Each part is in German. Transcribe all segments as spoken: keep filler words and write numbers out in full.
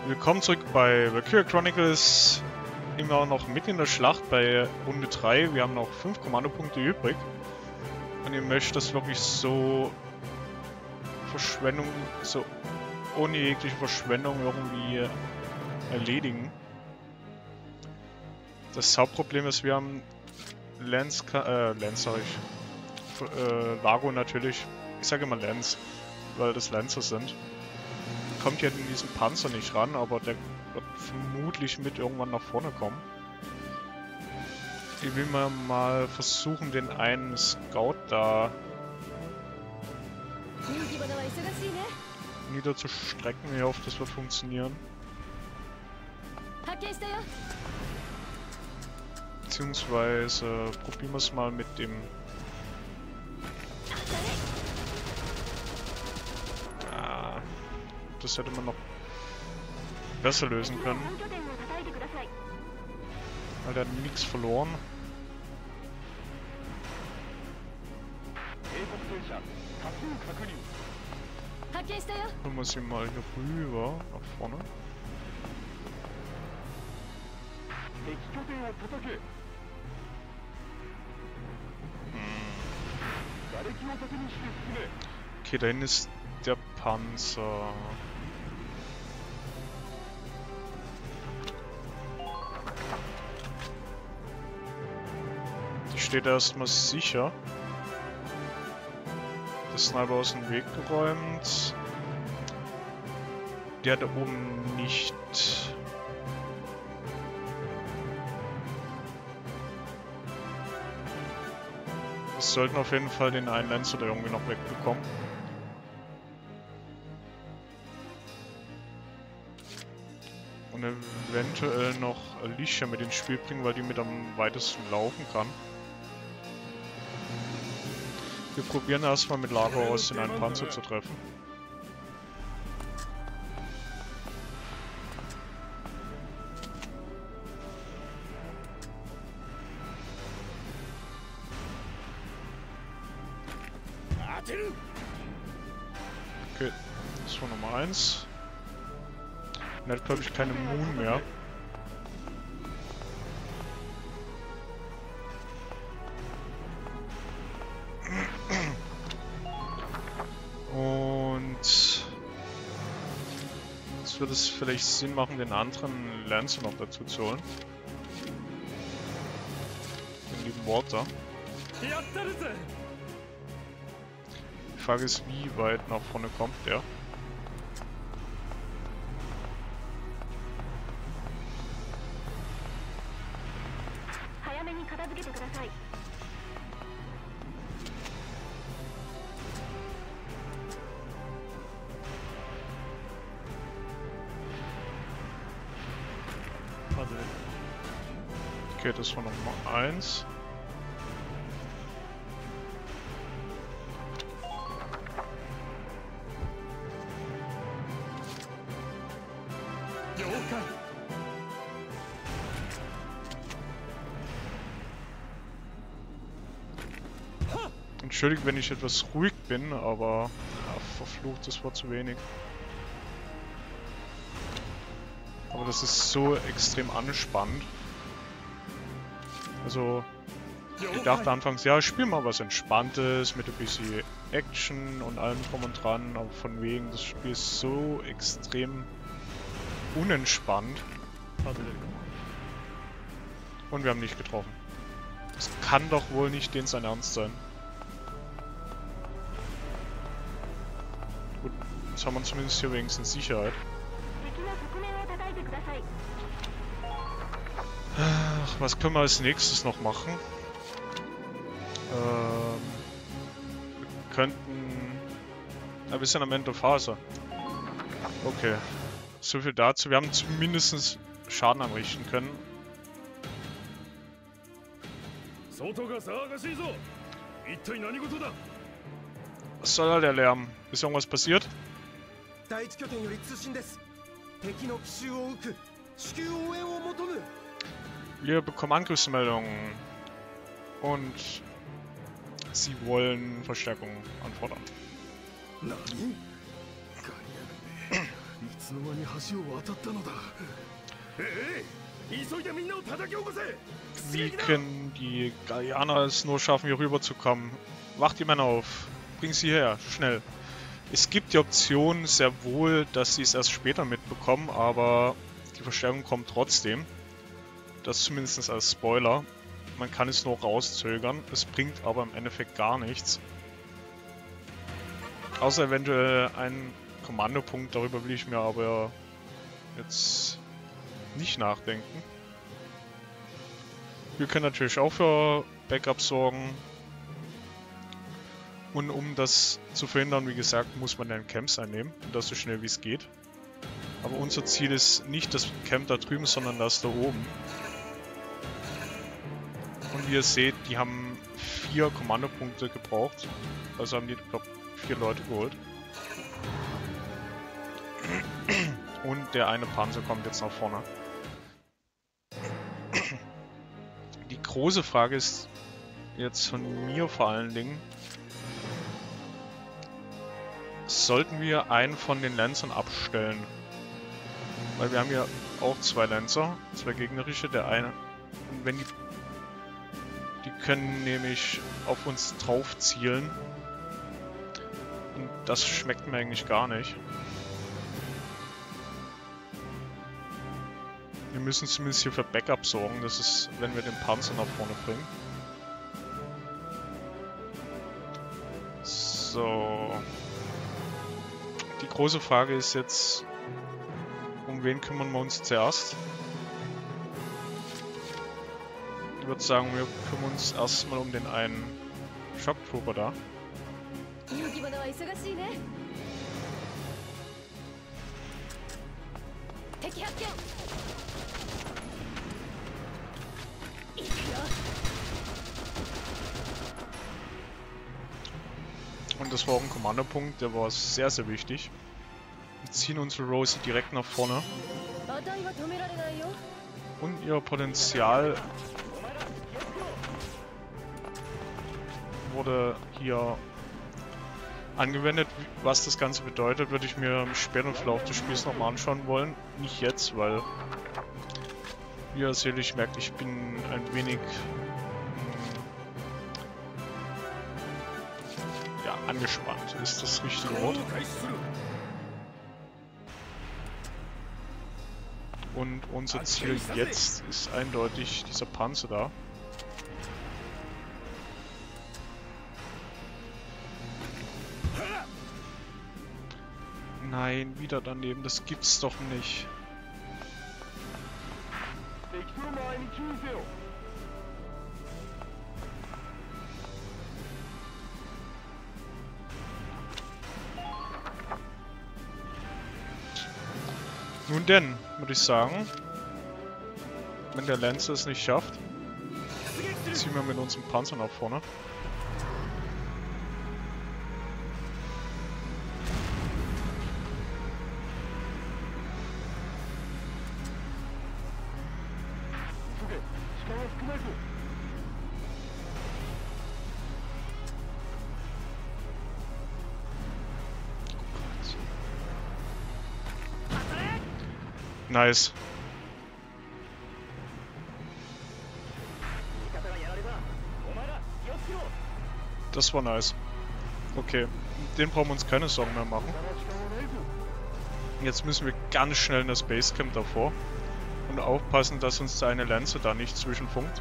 Willkommen zurück bei Valkyria Chronicles. Immer noch mitten in der Schlacht bei Runde drei. Wir haben noch fünf Kommandopunkte übrig. Und ihr möchtet das wirklich so Verschwendung, so ohne jegliche Verschwendung irgendwie erledigen. Das Hauptproblem ist, wir haben Lance, äh, Lance sag ich, äh, Largo natürlich. Ich sage immer Lance, weil das Lancer sind. Kommt ja in diesen Panzer nicht ran, aber der wird vermutlich mit irgendwann nach vorne kommen. Ich will mal, mal versuchen, den einen Scout da niederzustrecken. Ich hoffe, das wird funktionieren. Beziehungsweise probieren wir es mal mit dem... Ah, das hätte man noch besser lösen können. Weil der hat nichts verloren. Dann muss ich mal hier rüber, nach vorne. Okay, da hinten ist der Panzer. Die steht erstmal sicher. Der Sniper aus dem Weg geräumt. Der da oben nicht. Wir sollten auf jeden Fall den einen Lancer da irgendwie noch wegbekommen. Und eventuell noch Alicia mit ins Spiel bringen, weil die mit am weitesten laufen kann. Wir probieren erstmal mit Largo aus den einen Panzer zu treffen. Okay, das war Nummer eins. Er hat, glaube ich, keine Moon mehr. Und jetzt wird es vielleicht Sinn machen, den anderen Lancer noch dazu zu holen. Den lieben Water. Die Frage ist, wie weit nach vorne kommt der? Okay, das war Nummer eins. Entschuldigt, wenn ich etwas ruhig bin, aber ja, verflucht, das war zu wenig. Aber das ist so extrem anspannend. Also, ich dachte anfangs, ja, ich spiel mal was Entspanntes mit ein bisschen Action und allem drum und dran, aber von wegen, das Spiel ist so extrem unentspannt. Und wir haben nicht getroffen. Das kann doch wohl nicht den sein Ernst sein. Gut, jetzt haben wir zumindest hier wenigstens Sicherheit. Ach, was können wir als nächstes noch machen? Ähm, wir könnten... Ja, wir sind am Ende der Phase. Okay. So viel dazu. Wir haben zumindest Schaden anrichten können. Was soll da der Lärm? Ist irgendwas passiert? Wir bekommen Angriffsmeldungen und sie wollen Verstärkung anfordern. Wie können die Gallianer es nur schaffen, hier rüber zu kommen? Wacht die Männer auf. Bring sie her, schnell. Es gibt die Option sehr wohl, dass sie es erst später mitbekommen, aber die Verstärkung kommt trotzdem. Das zumindest als Spoiler. Man kann es nur rauszögern, es bringt aber im Endeffekt gar nichts. Außer eventuell einen Kommandopunkt, darüber will ich mir aber jetzt nicht nachdenken. Wir können natürlich auch für Backup sorgen. Und um das zu verhindern, wie gesagt, muss man den Camps einnehmen. Und das so schnell wie es geht. Aber unser Ziel ist nicht das Camp da drüben, sondern das da oben. Und wie ihr seht, die haben vier Kommandopunkte gebraucht. Also haben die, glaube ich, vier Leute geholt. Und der eine Panzer kommt jetzt nach vorne. Die große Frage ist jetzt von mir vor allen Dingen, sollten wir einen von den Lancern abstellen? Weil wir haben ja auch zwei Lancer, zwei gegnerische, der eine. Und wenn die... Die können nämlich auf uns drauf zielen. Und das schmeckt mir eigentlich gar nicht. Wir müssen zumindest hier für Backup sorgen, das ist, wenn wir den Panzer nach vorne bringen. So. Die große Frage ist jetzt, um wen kümmern wir uns zuerst? Ich würde sagen, wir kümmern uns erstmal um den einen Shocktrooper da. Und das war auch ein Kommandopunkt, der war sehr, sehr wichtig. Wir ziehen unsere Rosie direkt nach vorne. Und ihr Potenzial wurde hier angewendet. Was das Ganze bedeutet, würde ich mir im späteren Verlauf des Spiels nochmal anschauen wollen. Nicht jetzt, weil, wie ihr sicherlich merkt, ich bin ein wenig ja, angespannt, ist das richtige Wort. Und unser Ziel jetzt ist eindeutig dieser Panzer da. Nein, wieder daneben, das gibt's doch nicht. Nun denn, würde ich sagen, wenn der Lancer es nicht schafft, ziehen wir mit unserem Panzer nach vorne. Nice. Das war nice. Okay, den brauchen wir uns keine Sorgen mehr machen. Jetzt müssen wir ganz schnell in das Basecamp davor und aufpassen, dass uns der eine Lancer da nicht zwischenfunkt.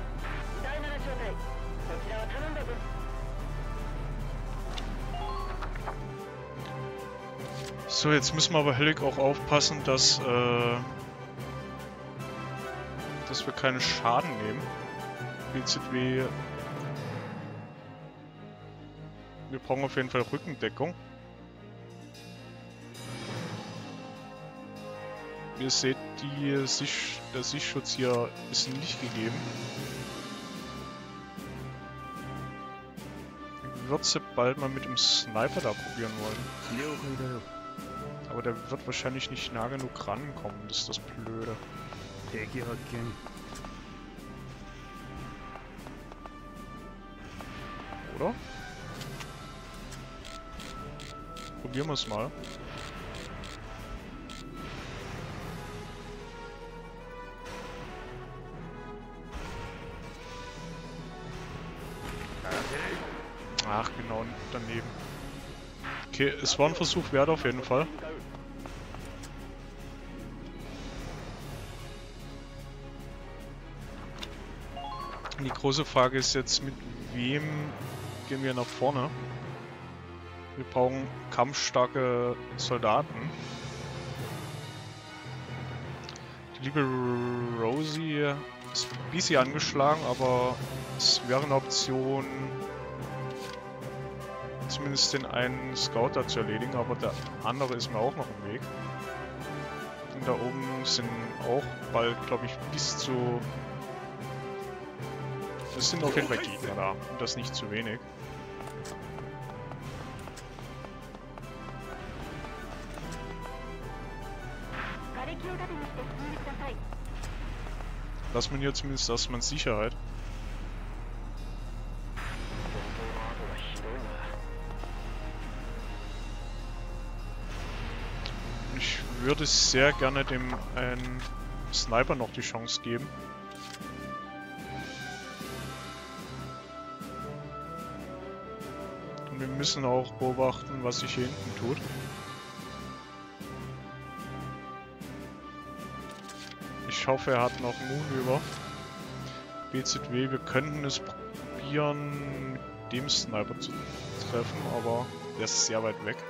So, jetzt müssen wir aber hellig auch aufpassen, dass, äh, dass wir keinen Schaden nehmen. B Z W. Wir brauchen auf jeden Fall Rückendeckung. Wie ihr seht, die Sicht, der Sichtschutz hier ist nicht gegeben. Ich würde es bald mal mit dem Sniper da probieren wollen. Aber der wird wahrscheinlich nicht nah genug rankommen, das ist das Blöde. Oder? Probieren wir es mal. Ach, genau, daneben. Okay, es war ein Versuch wert auf jeden Fall. Die große Frage ist jetzt, mit wem gehen wir nach vorne? Wir brauchen kampfstarke Soldaten. Die liebe Rosie ist ein bisschen angeschlagen, aber es wäre eine Option, zumindest den einen Scout da zu erledigen, aber der andere ist mir auch noch im Weg. Und da oben sind auch bald, glaube ich, bis zu... Es sind auf jeden Fall Gegner da und das nicht zu wenig. Lass man hier zumindest erstmal in Sicherheit. Ich würde sehr gerne dem einen Sniper noch die Chance geben. Und wir müssen auch beobachten, was sich hier hinten tut. Ich hoffe, er hat noch Moon über. B Z W, wir könnten es probieren, mit dem Sniper zu treffen, aber der ist sehr weit weg.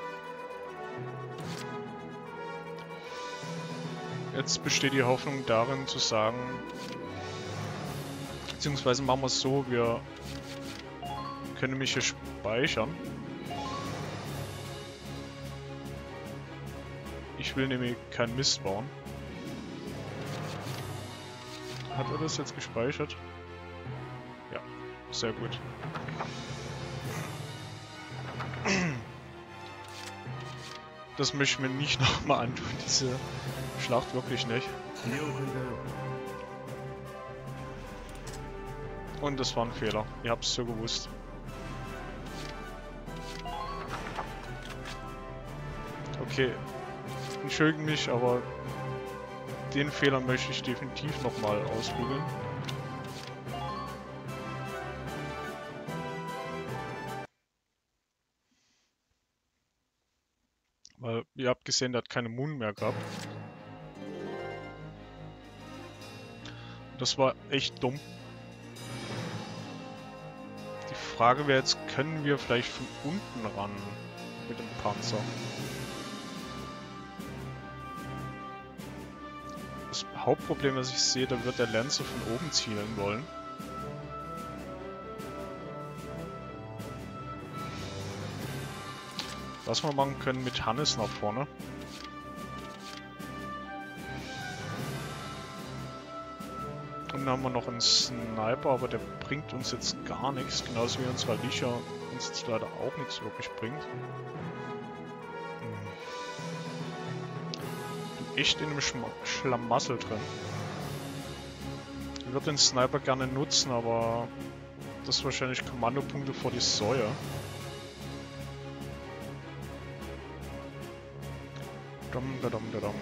Jetzt besteht die Hoffnung darin zu sagen, beziehungsweise machen wir es so, wir können mich hier speichern. Ich will nämlich keinen Mist bauen. Hat er das jetzt gespeichert? Ja, sehr gut. Das möchte ich mir nicht nochmal antun, diese Schlacht wirklich nicht. Und das war ein Fehler, ihr habt es so gewusst. Okay, entschuldige mich, aber den Fehler möchte ich definitiv nochmal ausbügeln. Weil ihr habt gesehen, der hat keine Moon mehr gehabt. Das war echt dumm. Die Frage wäre jetzt, können wir vielleicht von unten ran mit dem Panzer? Das Hauptproblem, was ich sehe, da wird der Lancer von oben zielen wollen. Was wir machen können mit Hannes nach vorne. Und dann haben wir noch einen Sniper, aber der bringt uns jetzt gar nichts. Genauso wie unser Alicia uns jetzt leider auch nichts wirklich bringt. Hm. Bin echt in einem Schm Schlamassel drin. Ich würde den Sniper gerne nutzen, aber das ist wahrscheinlich Kommandopunkte vor die Säue. Dum, da, dum, da, dum.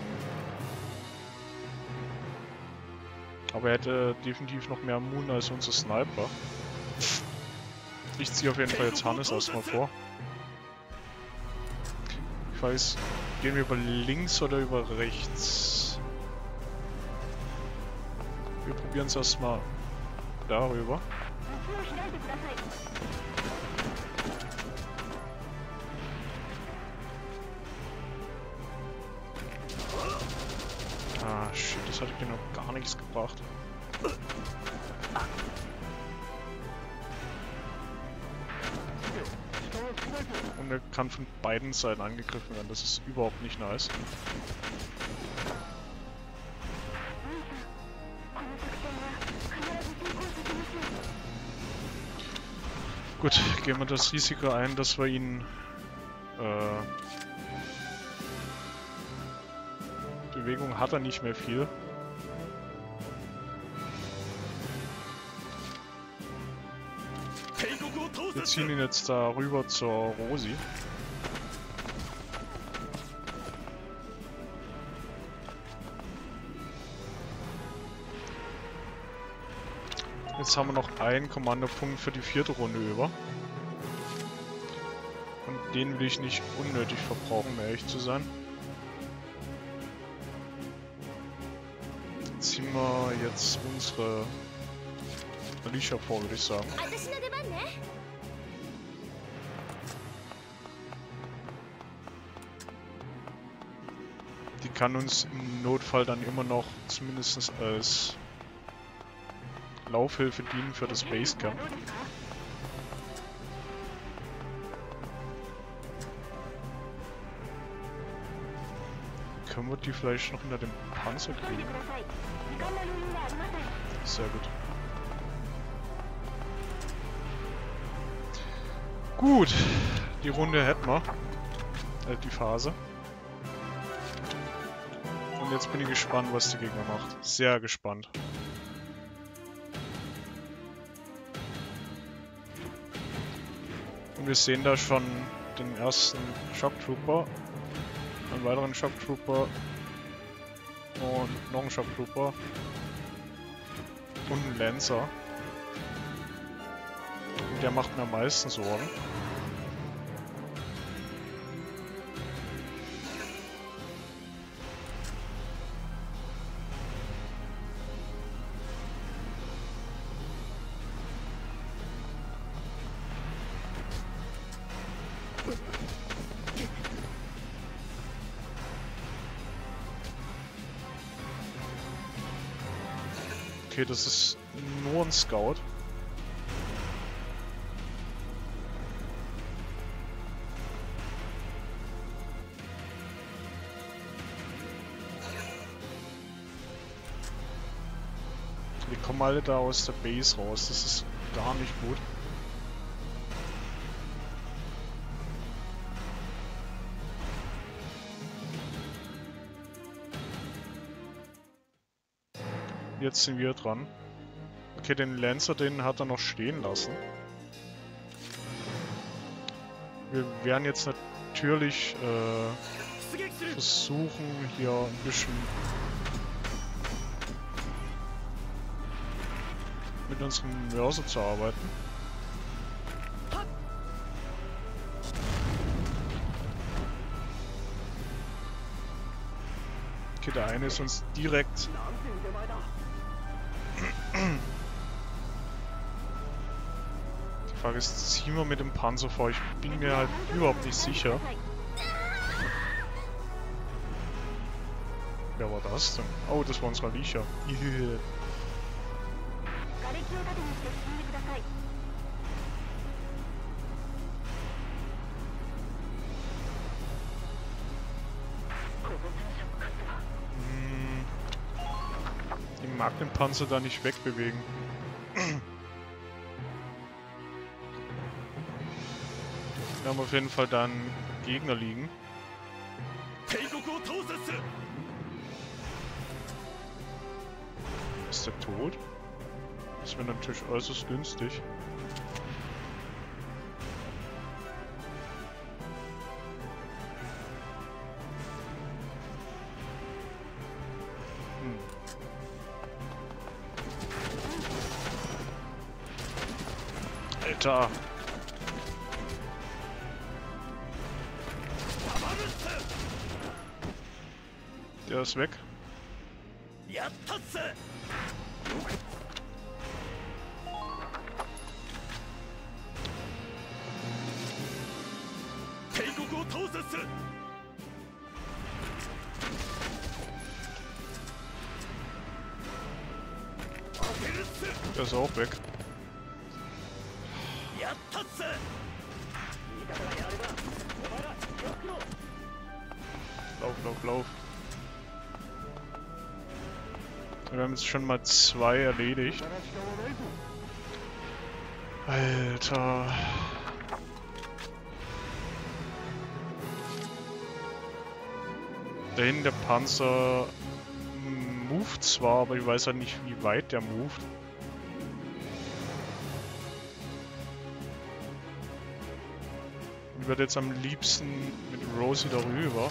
Aber er hätte definitiv noch mehr Moon als unser Sniper. Ich ziehe auf jeden Fall jetzt Hannes erstmal vor. Ich weiß, gehen wir über links oder über rechts? Wir probieren es erstmal darüber. Ah, shit, das hat mir noch gar nichts gebracht. Und er kann von beiden Seiten angegriffen werden, das ist überhaupt nicht nice. Gut, gehen wir das Risiko ein, dass wir ihn äh, Bewegung hat er nicht mehr viel. Wir ziehen ihn jetzt da rüber zur Rosi. Jetzt haben wir noch einen Kommandopunkt für die vierte Runde über. Den will ich nicht unnötig verbrauchen, um ehrlich zu sein. Ziehen wir jetzt unsere Alicia vor, würde ich sagen. Die kann uns im Notfall dann immer noch zumindest als Laufhilfe dienen für das Basecamp. Können wir die vielleicht noch hinter dem Panzer kriegen? Sehr gut. Gut, die Runde hätten wir. Äh, die Phase. Und jetzt bin ich gespannt, was der Gegner macht. Sehr gespannt. Und wir sehen da schon den ersten Shock Trooper. Einen weiteren Shock Trooper. Und noch einen Shock Trooper. Und einen Lancer. Und der macht mir am meisten Sorgen. Okay, das ist nur ein Scout. Die kommen alle da aus der Base raus, das ist gar nicht gut. Jetzt sind wir dran. Okay, den Lancer, den hat er noch stehen lassen. Wir werden jetzt natürlich äh, versuchen, hier ein bisschen mit unserem Mörser zu arbeiten. Okay, der eine ist uns direkt... Die Frage ist, ziehen wir mit dem Panzer vor? Ich bin mir halt überhaupt nicht sicher. Wer war das denn? Oh, das war unsere Alicia. Yeah. Hm. Ich mag den Panzer da nicht wegbewegen. Wir haben auf jeden Fall da einen Gegner liegen. Ist der tot? Das wäre natürlich äußerst günstig. Hm. Alter! Der ist weg. Der ist auch weg. Lauf, lauf, lauf. Wir haben jetzt schon mal zwei erledigt. Alter. Da hinten der Panzer moved zwar, aber ich weiß halt nicht, wie weit der moved. Ich würde jetzt am liebsten mit Rosie darüber.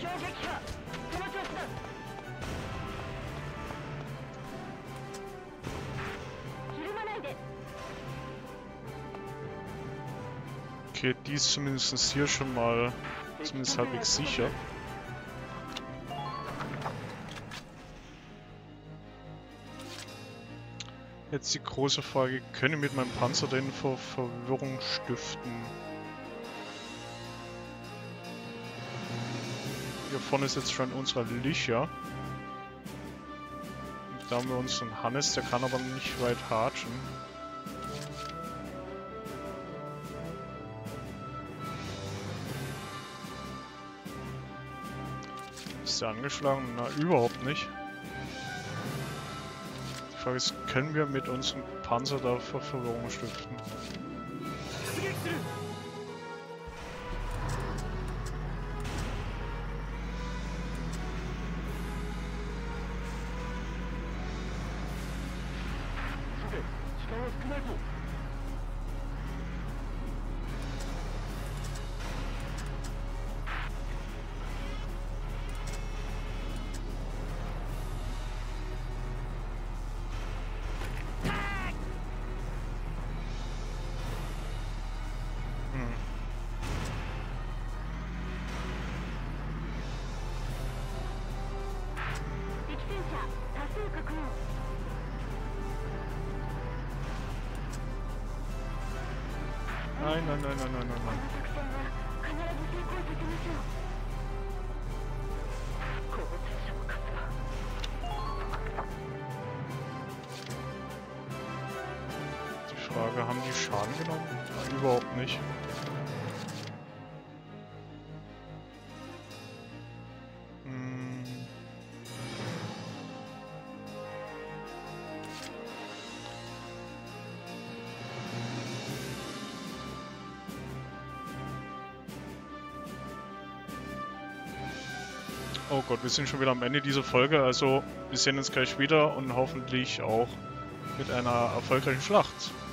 Okay, die ist zumindest hier schon mal zumindest halbwegs sicher. Jetzt die große Frage, können wir mit meinem Panzer denn Ver Verwirrung stiften? Hier vorne ist jetzt schon unser Licher. Und da haben wir unseren Hannes, der kann aber nicht weit hatschen. Ist der angeschlagen? Na, überhaupt nicht. Die Frage ist, können wir mit unserem Panzer da Ver Verwirrung stiften? Nein, nein, nein, nein, nein, nein, nein. Die Frage, haben die Schaden genommen? Nein, überhaupt nicht. Hm. Oh Gott, wir sind schon wieder am Ende dieser Folge, also wir sehen uns gleich wieder und hoffentlich auch mit einer erfolgreichen Schlacht.